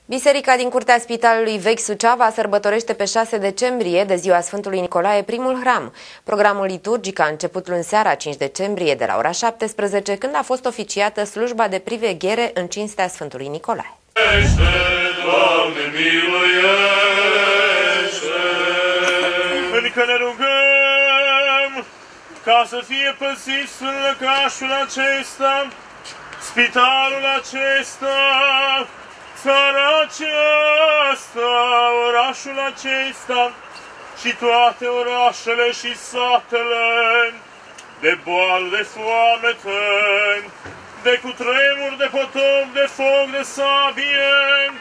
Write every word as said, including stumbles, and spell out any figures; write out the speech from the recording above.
Biserica din curtea Spitalului Vechi Suceava sărbătorește pe șase decembrie, de ziua Sfântului Nicolae, primul hram. Programul liturgic a început luni seara, cinci decembrie, de la ora șaptesprezece, când a fost oficiată slujba de priveghere în cinstea Sfântului Nicolae. Doamne, miluiește! Încă ne rugăm ca să fie păzit lăcașul acesta, spitalul acesta, țara aceasta, orașul acesta și toate orașele și satele, de boală, de foamete, de cutremur, de potop, de foc, de sabie,